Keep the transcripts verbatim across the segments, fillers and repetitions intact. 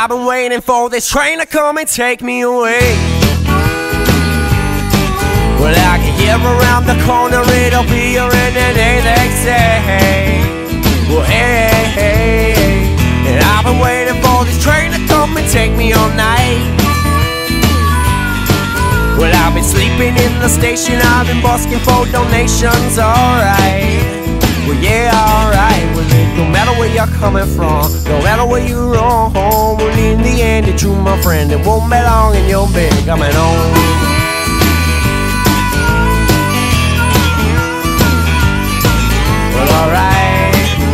I've been waiting for this train to come and take me away. Well, I can hear around the corner, it'll be here in the day, they say. Well, hey, hey, hey. And I've been waiting for this train to come and take me all night. Well, I've been sleeping in the station, I've been busking for donations, alright. Well, yeah, alright. Well, it no matter where you're coming from, no matter where you roam home, well, in the end, it's you, my friend, it won't be long and you'll be coming home. Well, alright.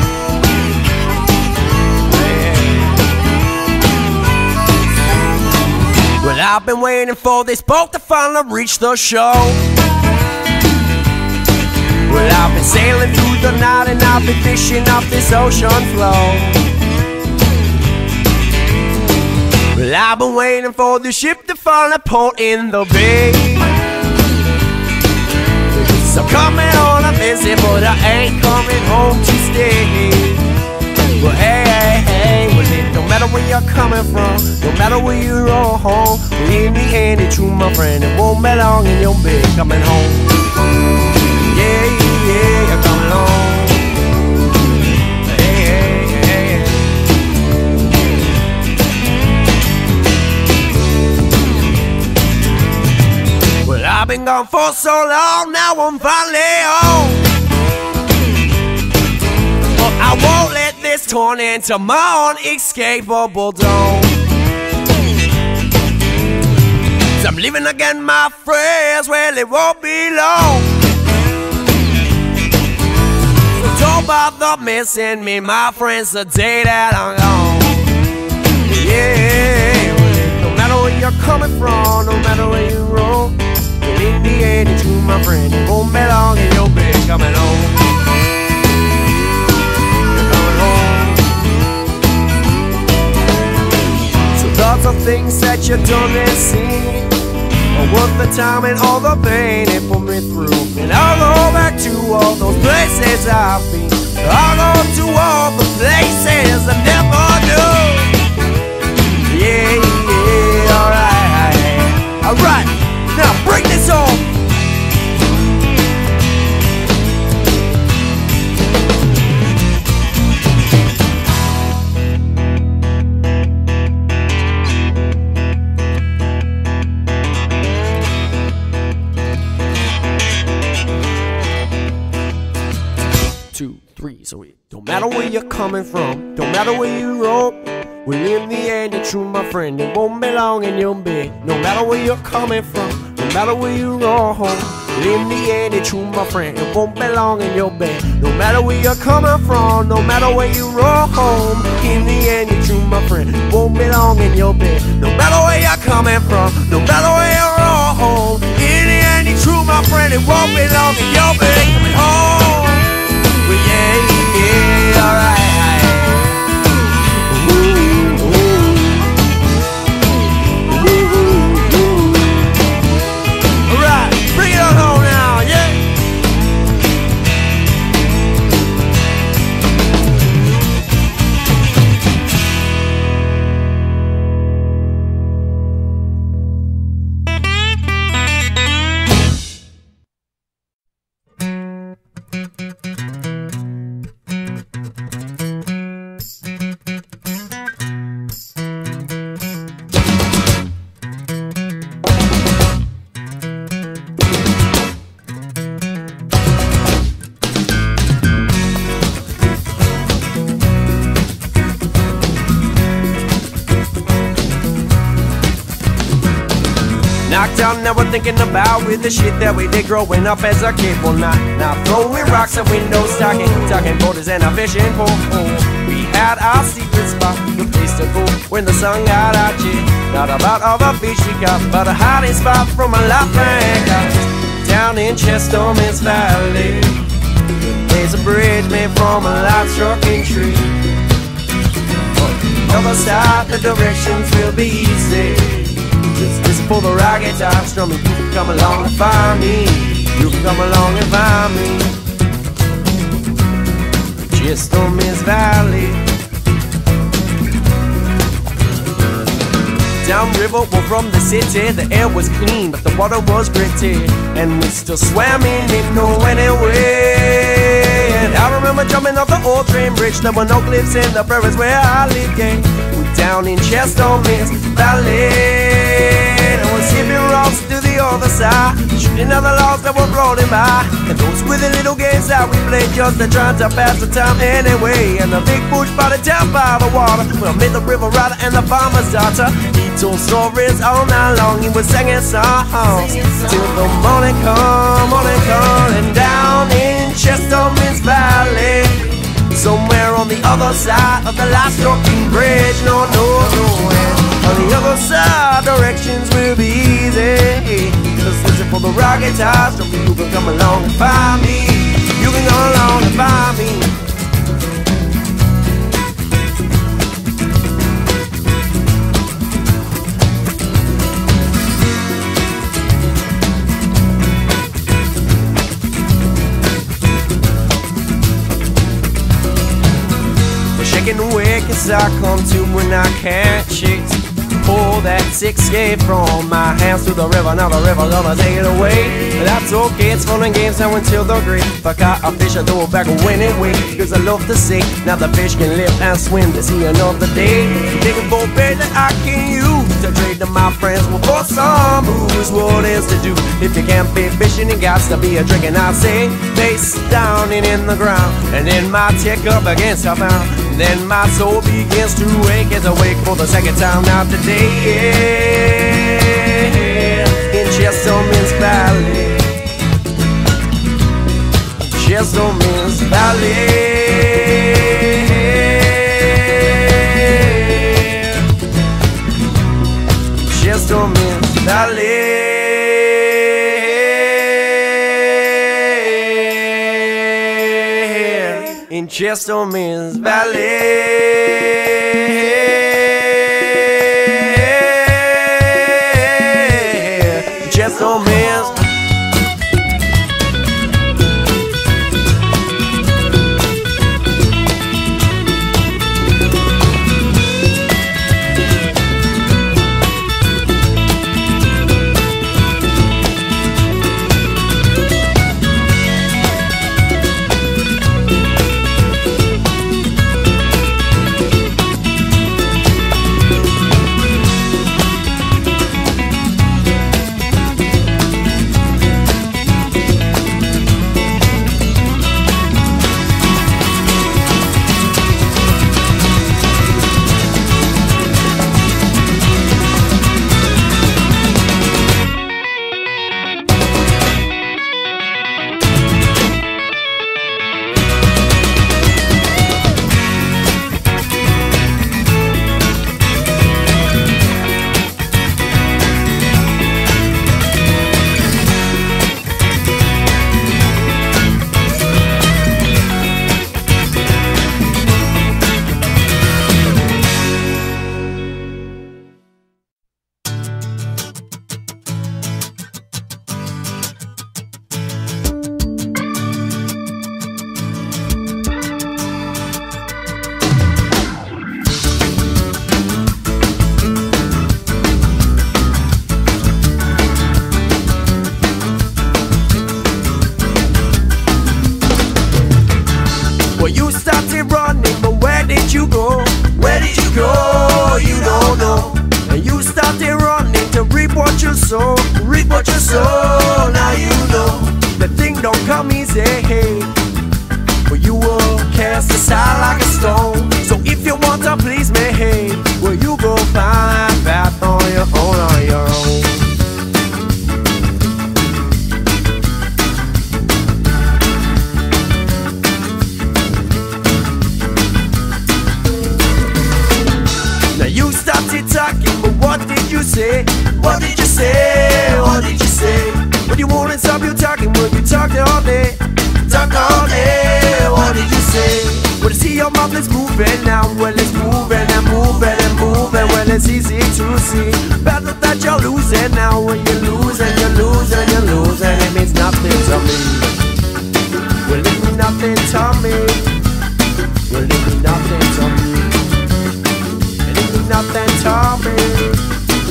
Well, I've been waiting for this boat to finally reach the shore. Well, I've been sailing through the night and I've been fishing off this ocean floor. Well, I've been waiting for the ship to finally port in the bay. So coming on a visit, but I ain't coming home to stay. Well, hey, hey, hey, well, it no matter where you're coming from, no matter where you roll home, well, in the end, it's true, my friend, it won't be long and you'll be coming home. Yeah, yeah, you're coming home. Hey, hey, hey, hey. Well, I've been gone for so long, now I'm finally home. But I won't let this turn into my unescapable dome. So I'm leaving again, my friends, well, it won't be long. So don't bother missing me, my friends, the day that I'm gone. Yeah, well, no matter where you're coming from, no matter where you roll, but in the end, it's you, my friend, it won't be long and you'll be coming home. Lots of things that you done and seen are worth the time and all the pain it put me through. And I'll go back to all those places I've been. I'll go to all the places I never knew. Yeah, yeah, alright. Alright, now bring this on. So it don't matter where you're coming from, don't matter where you roll, well, in the end, it's true, my friend, it won't be long and you'll be. No matter where you're coming from, no matter where you roll home, well, in the end, it's true, my friend, it won't be long and you'll be. No matter where you're coming from, no matter where you roll home, in the end, it's true, my friend, it won't be long and you'll be. No matter where you're coming from, no matter where you roll home, in the end, it's true, my friend, it won't be long and you'll be coming home. Well, yeah, yeah, alright. Ooh, ooh. Ooh, ooh. Alright, bring it on home now, yeah. Knocked out, never thinking about with the shit that we did growing up as a kid. Well, not now throwing rocks at windows, stocking, talking borders and a fishing pole. We had our secret spot, the place to go when the sun got out, yeah. Not about all the beach we got, but a hiding spot from a lot of down in Chester, Miss Valley. There's a bridge made from a light-strucking tree. Other side, the directions will be easy. Just listen for the rock guitar strumming. You can come along and find me. You can come along and find me. Chester, Miss Valley. Downriver or from the city, the air was clean, but the water was gritty, and we still swam in it no anyway. And I remember jumping off the old train bridge. There were no cliffs in the prairies where I lived, yeah. We down in Chester Mills Valley. And we're skipping rocks to the other side, shooting other logs that were floating by. And those were the little games that we played just to try to pass the time anyway. And the big bush by the town by the water, we'll meet the river rider and the farmer's daughter. He told stories all night long, he was singing songs till the morning come, morning come. And down in Chester Mills Valley, somewhere on the other side of the last trucking bridge, no, no, no, and on the other side, directions will be easy. Just listen for the rocket toss, so you can come along and find me. You can come along and find me. Shaking away, cause I come to when I can't chase. Pull that six-skate from my hands to the river. Now the river gonna take it away. But that's okay, it's fun and games now until the grave. If I caught a fish, I throw it back anyway, cause I love to see now the fish can live and swim to see another day. Thinking for bait that I can use to trade to my friends for some booze. What is to do if you can't be fishing? It got to be a drink. And I say face down and in the ground, and then my tick up against the bound. Then my soul begins to wake as I wake for the second time now today, yeah. In Chester Mills Valley, Chester Mills Valley, Chester Mills Valley, in Chester Mills Valley. Chester Mills. Well, you started running, but where did you go? Where did you go? You don't know. And you started running to reap what you sow, reap what you sow. Now you know the thing don't come easy, hey. But you will cast aside like a stone. So if you want to please me, hey, well, you go find a path on your own, on your own. Talking, but what did you say? What did you say? What did you say? When you won't stop you talking, when you talked all day, talked all day. What did you say? Well, you see your mouth is moving now. Well, it's moving and moving and moving. Well, it's easy to see. Battle that you're losing now. When you're losing, you're losing, you're losing. It means nothing to me. Well, it means nothing to me. Well, it means nothing to me. Nothing to me.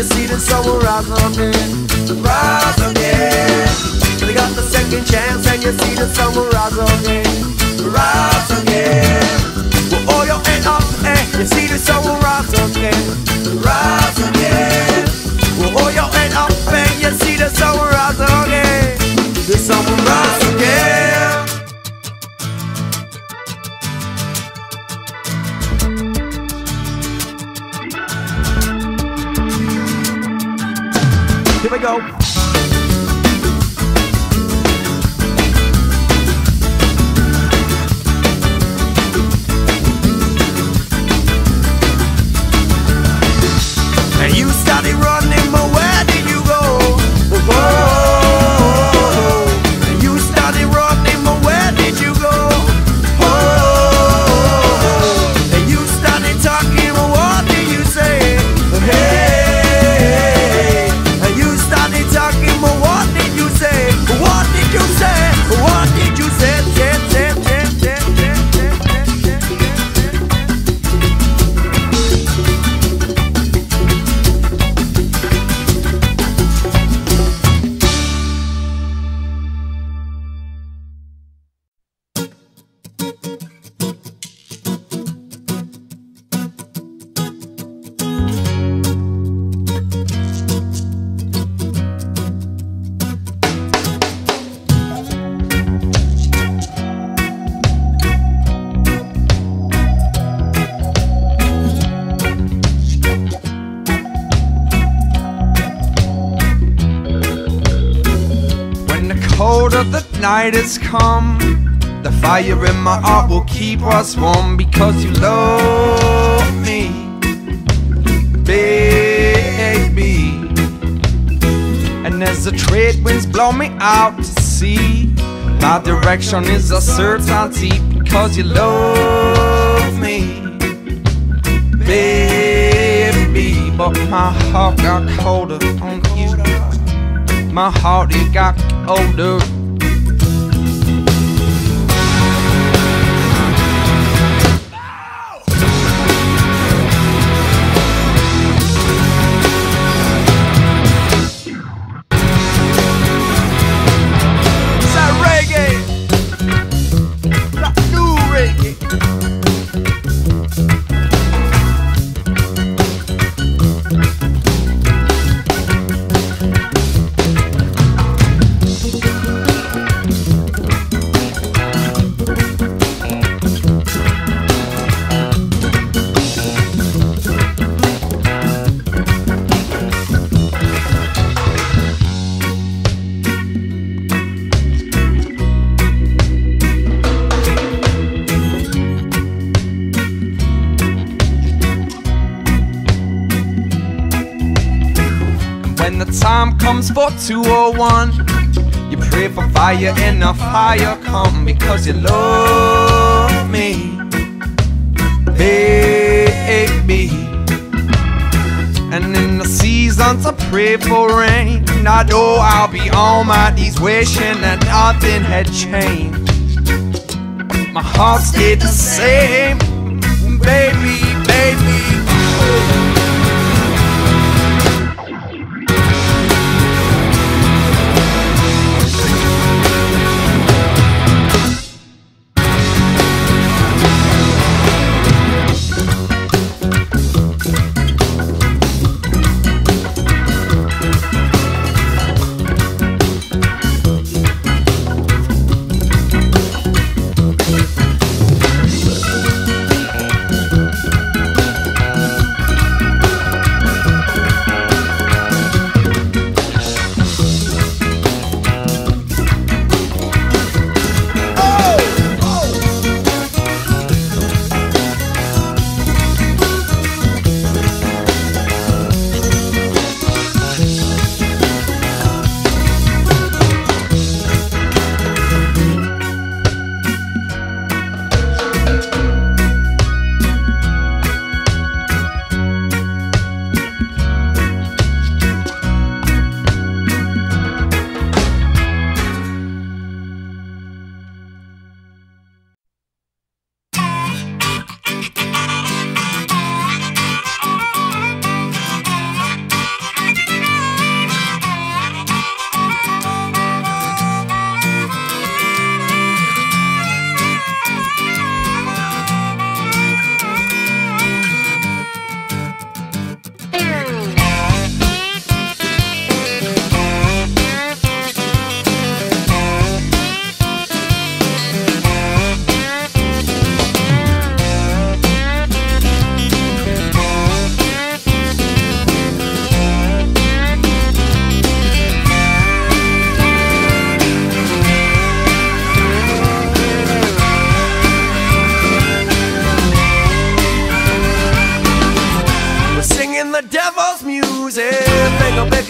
you see the sun will rise again, rise again. You got the second chance and you see the sun will rise again, rise again. Well, hold your head up and you see the sun will rise again, rise again. Well, hold your head up and you see the sun will rise again, the sun will rise again. Here we go. And you started running, but where did you go? Oh, and you started running, but where did you go? Oh, and you started talking, but what did you say? Hey, and you started talking, but what did you say? What did you say? What did you say? Say, say, say, say, say, say, say, The night has come, the fire in my heart will keep us warm, because you love me, baby. And as the trade winds blow me out to sea, my direction is a certainty, because you love me, baby. But my heart got colder on you, my heart it got older. When the time comes for two oh one, you pray for fire and the fire come, because you love me, baby. And in the seasons I pray for rain, I know I'll be on my knees wishing that nothing had changed. My heart stayed the same, baby, baby.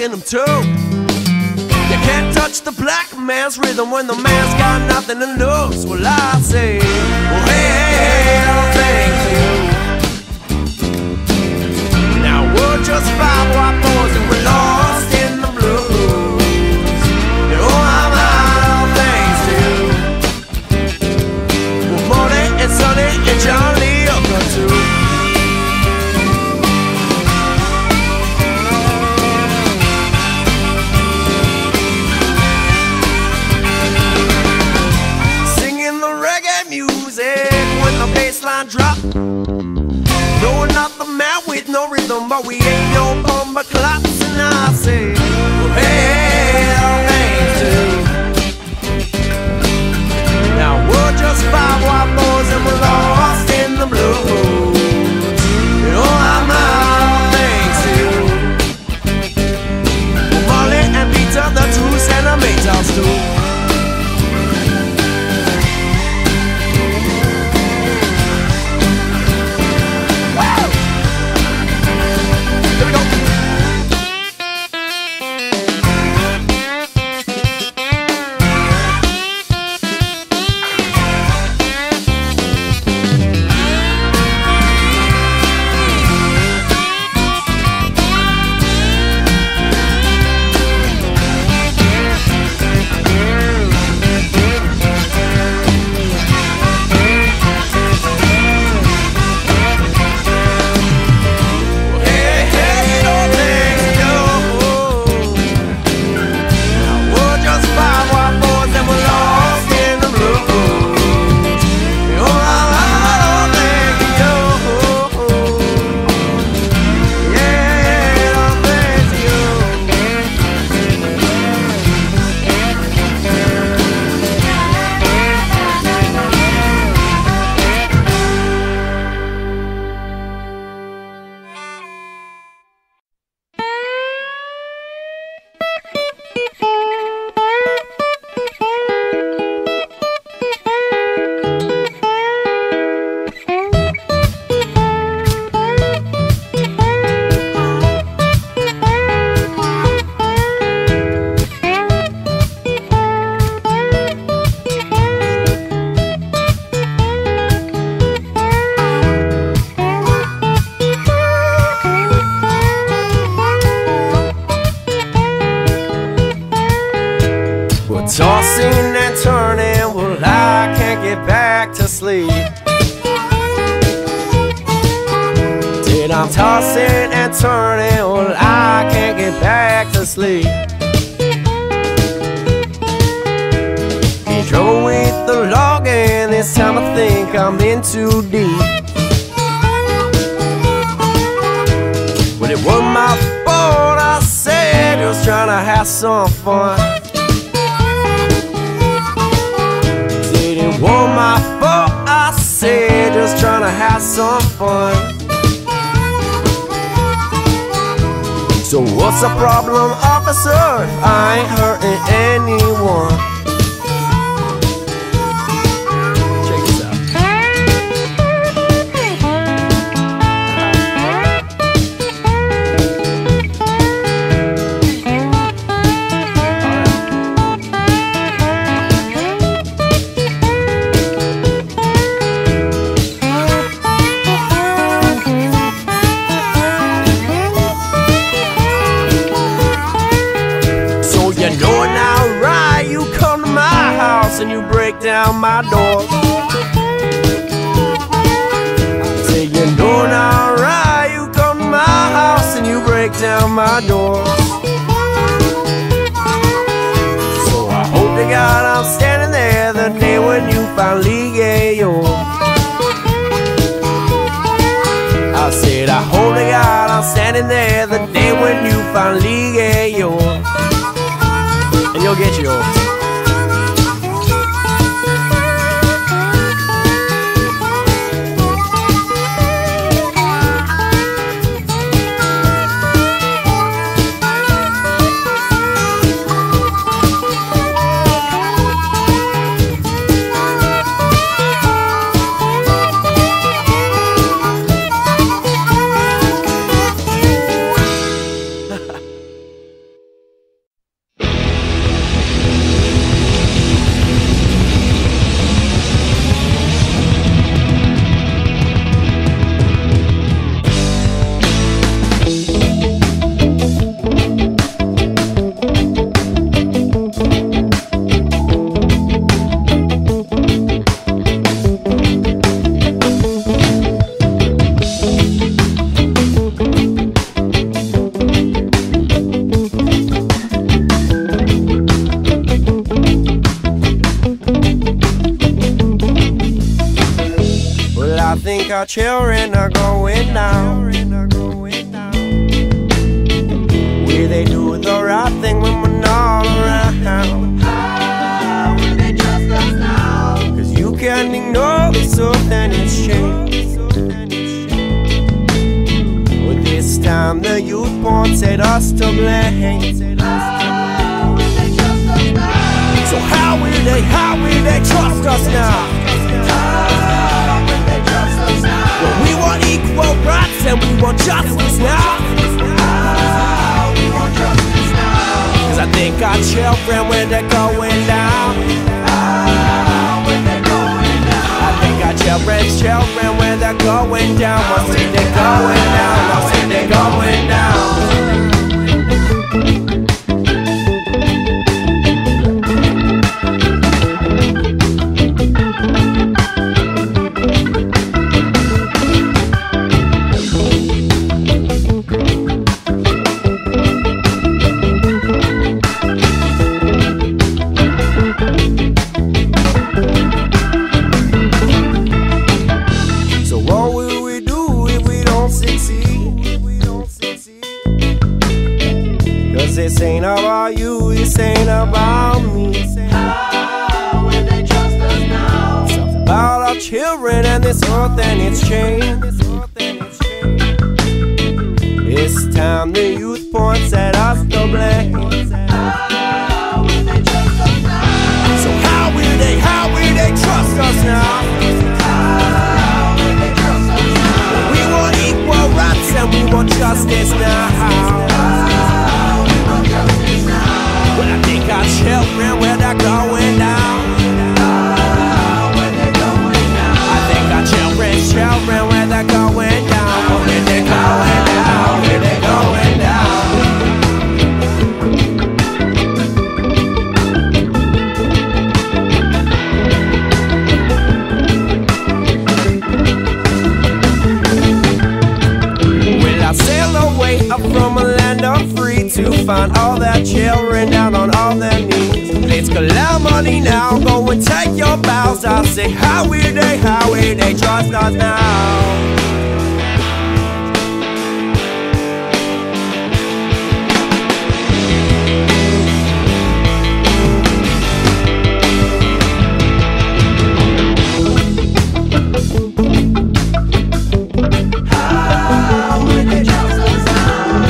rocking them too. You can't touch the black man's rhythm when the man's got nothing to lose. Well, I say, well, hey, hey, hey, all things new. Now we're just five white boys and we're lost in the blues. And oh, I'm out all things new. Well, Morty and Sonny and John Lee are good too. Baseline drop, no, we're not the man with no rhythm, but we ain't no bumper clots. And I say, well, hey, all things do. Now we're just five white boys and we're lost in the blues. And oh, I'm out all things do. Molly and Peter, the two centimeters too. Tossing and turning, well, I can't get back to sleep. Did I'm tossing and turning, well, I can't get back to sleep. He drove with the log and this time I think I'm in too deep. Well, it wasn't my fault, I said, just trying to have some fun. It wasn't my fault, I said, just trying to have some fun. So what's the problem, officer? I ain't hurting anyone. Check this out. And you break down my door. Say you know now, right? You come to my house and you break down my door. So I hope to God I'm standing there the day when you finally get yours. I said I hope to God I'm standing there the day when you finally get yours. And you'll get yours. our children are going down. Will they do the right thing when we're not around? How will they trust us now? Cause you can't ignore the truth and it's changed. But this time the youth pointed us to blame. How will they trust us now? So how will they, how will they trust us now? How will they trust us now? Well, we want equal rights and we want justice now. How we want justice now? Cause I think our children, when they're going down, How will they going down? I think our children's children, when they're going down, one day they're going down, one day they're going down. Cause this ain't about you, this ain't about me. How will they trust us now? It's about our children and this earth and its change. It's time the youth points at us to blame. How will they trust us now? So how will they, how will they trust us now? How will they trust us now? We want equal rights and we want justice now. Well, I think our children, where they're going down. How will they going down? I think our children's children, where they're going down. Where they're going down, where they're going down. Will I sail away up from a land of free to find all their children down on all their knees? It's calamity now, go and take your bows. I say, how will they, how will they trust us now? How will they trust us now?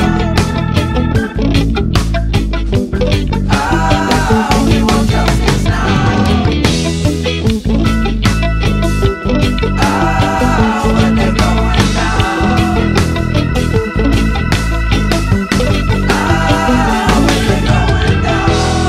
How we want justice now? How will they going down? How will they going down?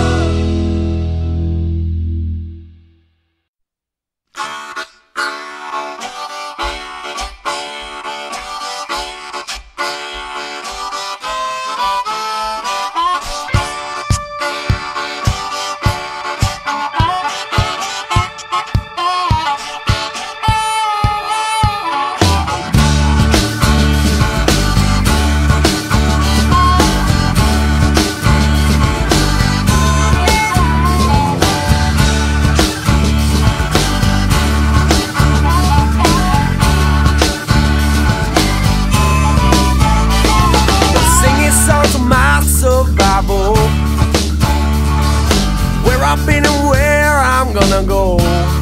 Where I've been and where I'm gonna go.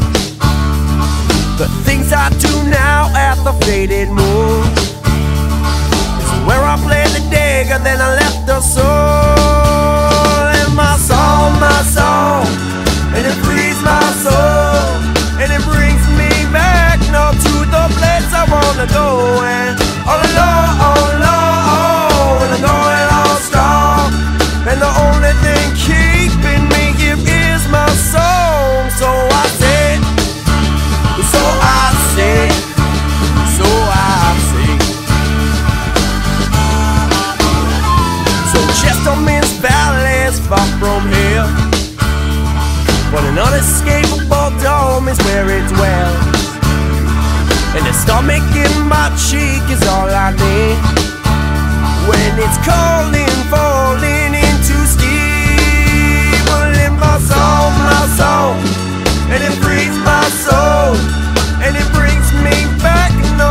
The things I do now at the faded moon is where I played the digger, then I left the soul. And my song, my song, and it frees my soul, and it brings me back now to the place I wanna go. And all alone, all alone, and I'm going all strong, and the only thing keeping me here is my song. So I say, so I say, so I say. So Chesterman's Valley is far from here, but an unescapable dome is where it dwells, and the stomach in my cheek is all I need when it's calling, falling into steel. Well, in my song, my song, and it frees my soul, and it brings me back no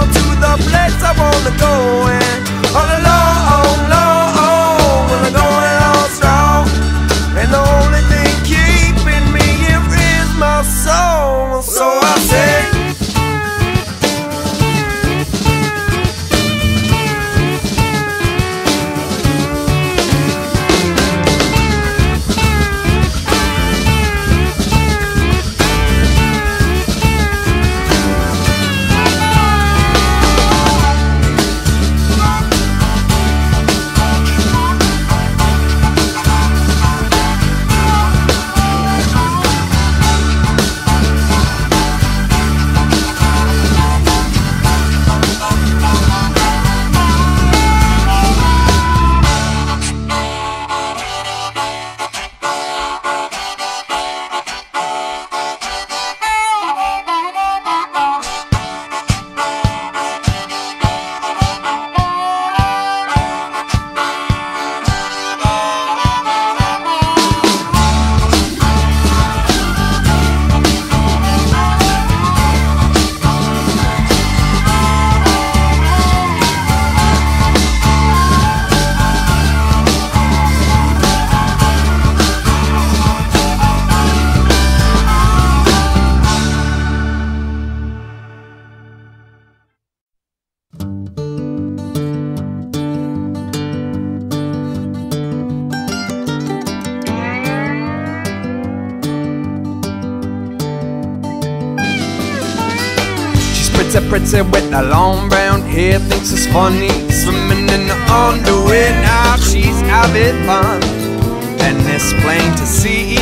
pretty with the long brown hair, thinks it's funny, swimming in the underwear. Now she's having fun, and it's plain to see.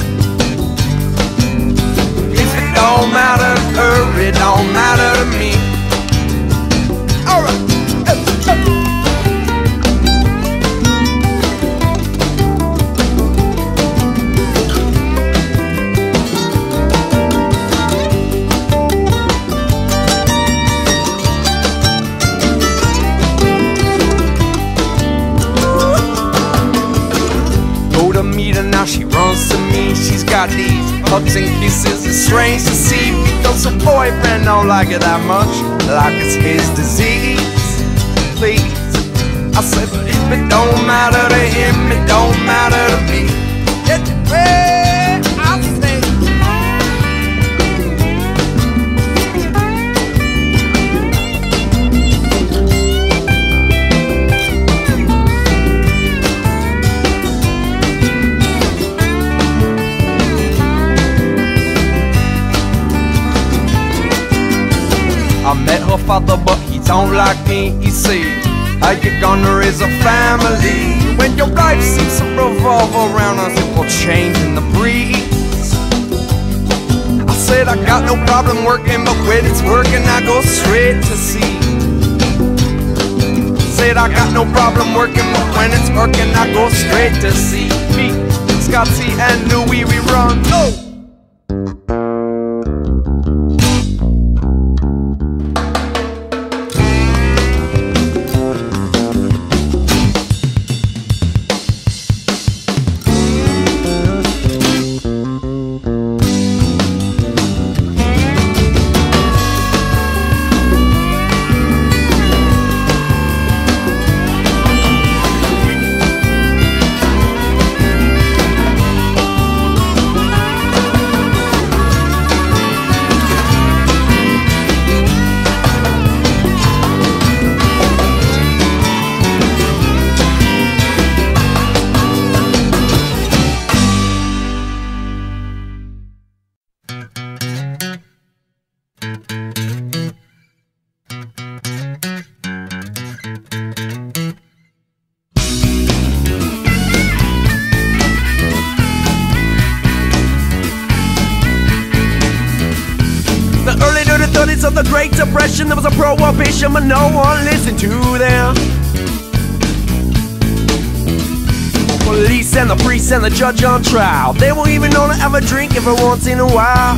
If it don't matter to her, it don't matter to me. Alright. Now she runs to me, she's got these hugs and kisses, it's strange to see. Because her boyfriend don't like it that much, like it's his disease. Please, I said, but if it don't matter to him, it don't matter to me. Yeah, well, I say I met her father, but he don't like me. He said, how you gonna raise a family when your life seems to revolve around us? It will change in the breeze. I said, I got no problem working, but when it's working, I go straight to sea. Said, I got no problem working, but when it's working, I go straight to sea. Me, Scotty, and Louis, we run. Oh! Of the Great Depression, there was a prohibition, but no one listened to them. Police and the priest and the judge on trial, they won't even know to have a drink every once in a while.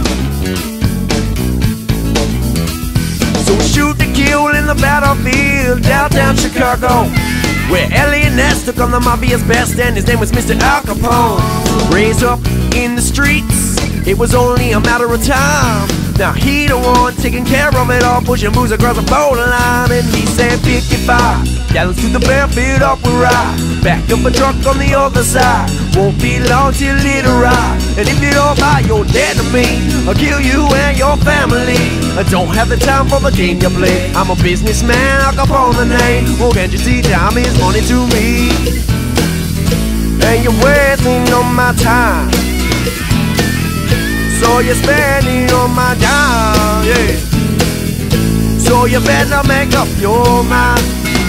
So shoot to kill in the battlefield downtown Chicago, where Elliot Ness took on the mafia's best, and his name was Mister Al Capone. Raised up in the streets, it was only a matter of time. Now he the one taking care of it all, pushing booze across the borderline. And he said fifty-five, down to the barefoot up we ride. Back up a truck on the other side, won't be long till it arrives. And if you don't buy, you're dead to me, I'll kill you and your family. I don't have the time for the game you play, I'm a businessman, I'll up on the name. Oh, can't you see time is money to me? And you're wasting on my time, so you're spending on my dime, yeah. So you better make up your mind.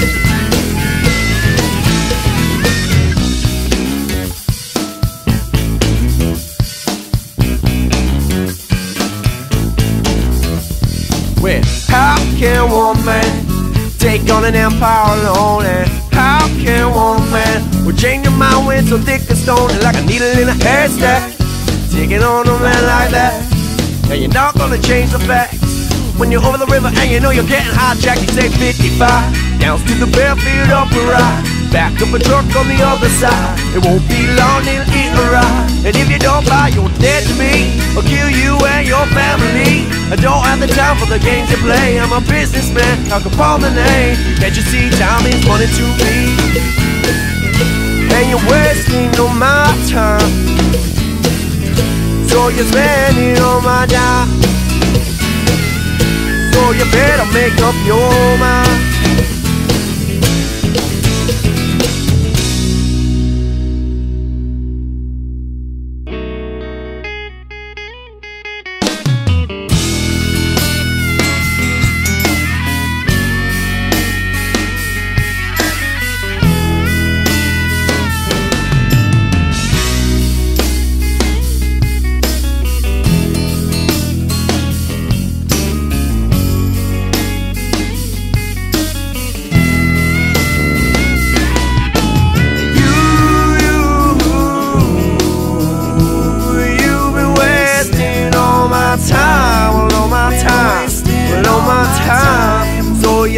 Well, how can one man take on an empire alone? And how can one man well, change your mind when so thick as stone and like a needle in a haystack? Taking on a man like that, and you're not gonna change the facts. When you're over the river and you know you're getting hijacked, you say fifty-five, down to the barefoot up a ride. Back up a truck on the other side, it won't be long till it arrives. And if you don't buy, you're dead to me, I'll kill you and your family. I don't have the time for the games you play, I'm a businessman, I'll upon the name. Can't you see time is money to me? And you're wasting all my time, so you're spending on my dime. So you better make up your mind.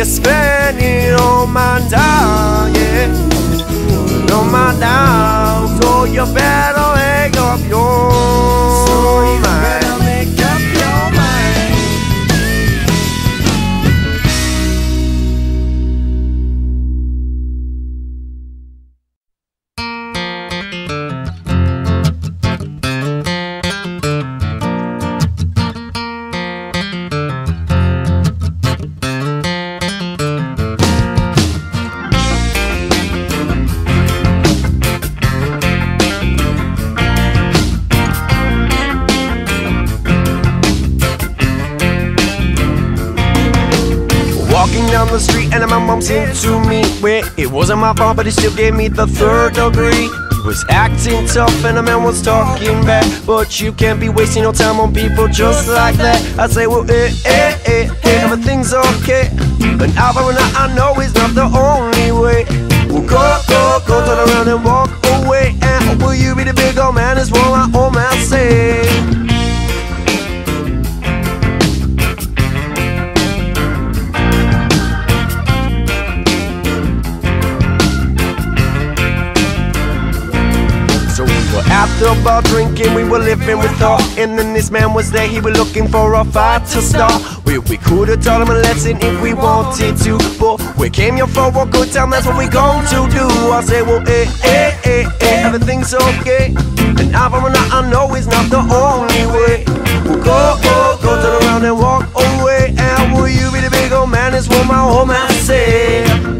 spending all my time, yeah, all my down. So you better make up your so you mind. Better make up your mind. Walking down the street and my mom seemed to me where it wasn't my fault, but he still gave me the third degree. He was acting tough and the man was talking back, but you can't be wasting your time on people just like that. I say, well, eh, eh, eh, eh, everything's okay. And I, I know it's not the only way. Well, go, go, go, turn around and walk away. And will you be the big old man? Is what my old man say. At the bar drinking, we were living with thought. And then this man was there, he was looking for a fight to start. We, we could have taught him a lesson if we wanted to, but we came here for a good time, that's what we going to do. I say, well, eh, eh, eh, eh, everything's okay. And I, I know it's not the only way. We'll go, go, go, turn around and walk away. And will you be the big old man, is what my old man said.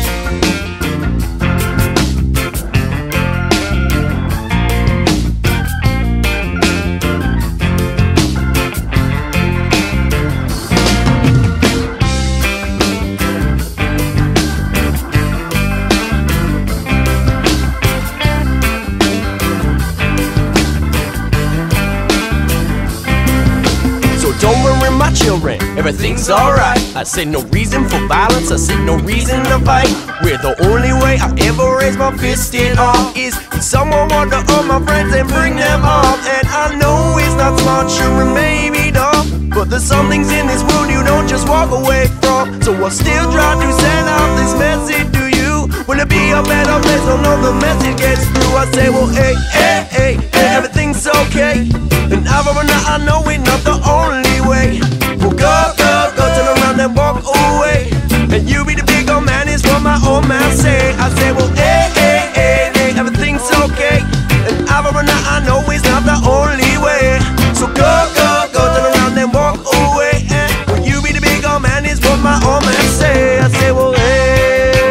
Don't worry, my children, everything's alright. I said no reason for violence, I said no reason to fight. We're the only way I ever raise my fist in off is if someone want to hurt my friends and bring them off. And I know it's not smart, sure it may be dumb, but there's some things in this world you don't just walk away from. So I'll still try to send out this message to you. Will it be a better place? Don't know the message gets through. I say, well, hey, hey, hey, hey, everything's okay. And I, I know it's not the only way. Well, go, go, go, turn around and walk away. And you be the big old man, is what my old man say. I say, well, hey, hey, hey, hey, everything's okay. And I, I know it's not the only way. So go, go, go, turn around and walk away. And when you be the big old man, is what my old man say. I say, well, hey.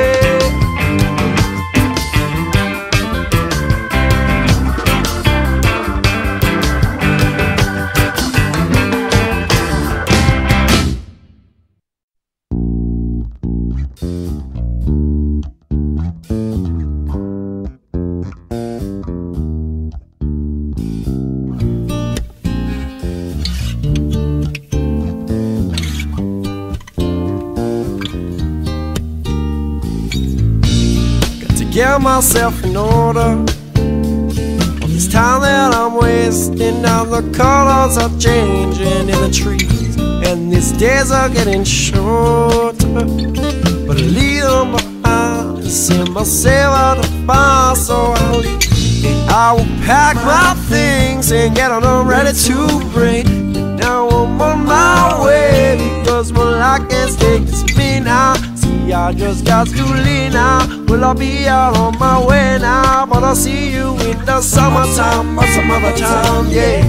Get myself in order. All this time that I'm wasting, now the colors are changing in the trees, and these days are getting shorter. But I leave them behind and send myself out to find, so I'll leave. And I will pack my things and get on them ready to break. And now I'm on my way, because well, I can't stay, it's me now. I just got to leave now. Will I be out on my way now? But I'll see you in the summertime or some other time, yeah.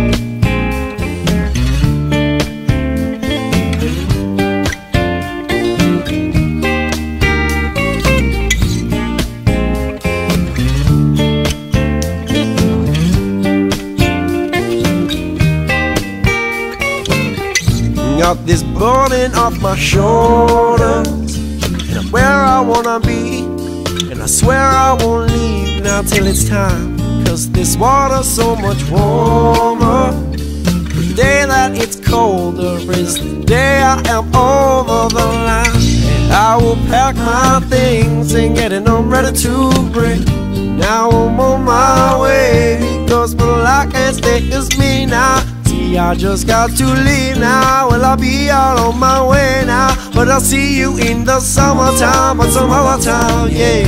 Got this burden off my shoulders, and I'm where I wanna be, and I swear I won't leave now till it's time. Cause this water's so much warmer. The day that it's colder is the day I am over the line. And I will pack my things and get it on ready to break. Now I'm on my way, because my life can't stay, it's me now. See, Sorry, I just got to leave now. Well, I'll be all on my way now, but I'll see you in the summertime, but some other time, yeah.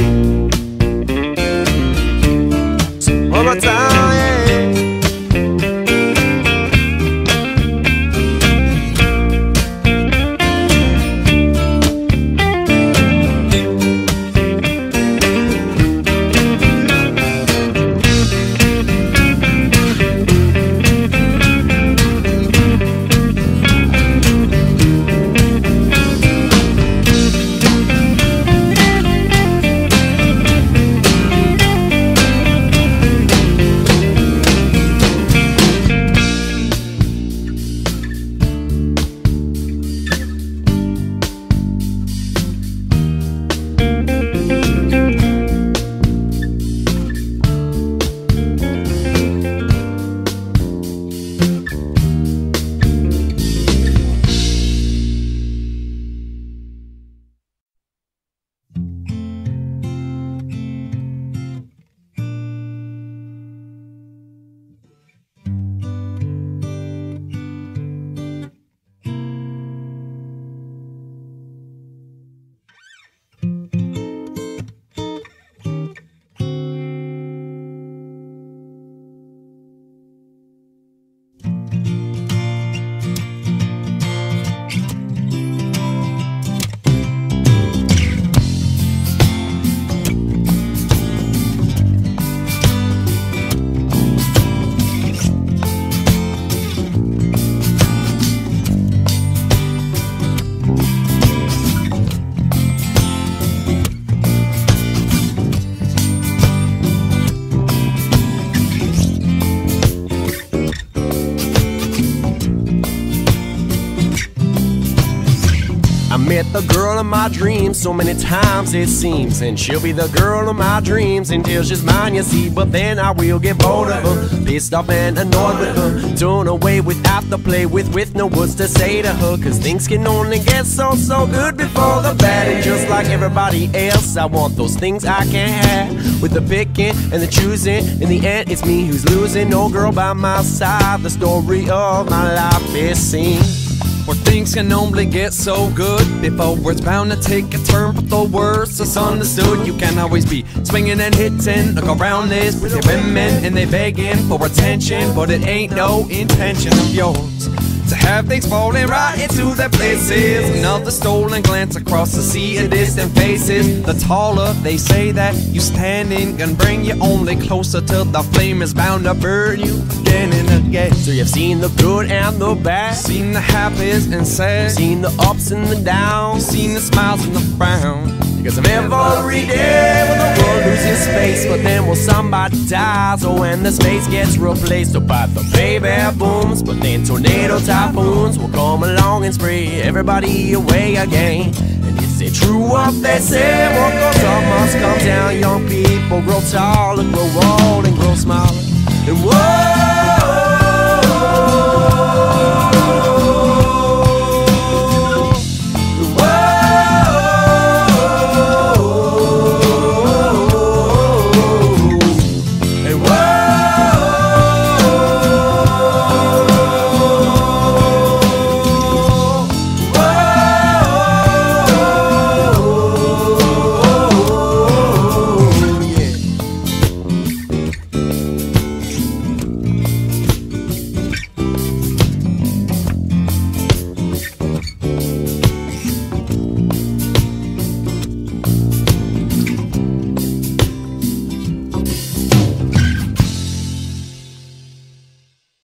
Some other time, yeah. Met the girl of my dreams so many times it seems, and she'll be the girl of my dreams until she's mine, you see. But then I will get bored of her, pissed off and annoyed with her, torn away without the play with, with no words to say to her. Cause things can only get so, so good before the bad. And just like everybody else, I want those things I can't have. With the picking and the choosing, in the end it's me who's losing. No girl by my side, the story of my life is seen. Where things can only get so good before it's bound to take a turn for the worse. It's understood you can't always be swinging and hitting. Look around this with your women and they begging for attention, but it ain't no intention of yours to have things falling right into their places. Another stolen glance across the sea of distant faces. The taller they say that you standing can bring you only closer till the flame is bound to burn you again and again. So you've seen the good and the bad, Seen the happies and sad, seen the ups and the downs, seen the smiles and the frowns. because of every day when the world loses space, but then will somebody dies, or when the space gets replaced, or by the baby booms, but then tornado typhoons will come along and spray everybody away again. And is it true what they say? What goes up must come down. Young people grow tall and grow old and grow smaller. And whoa,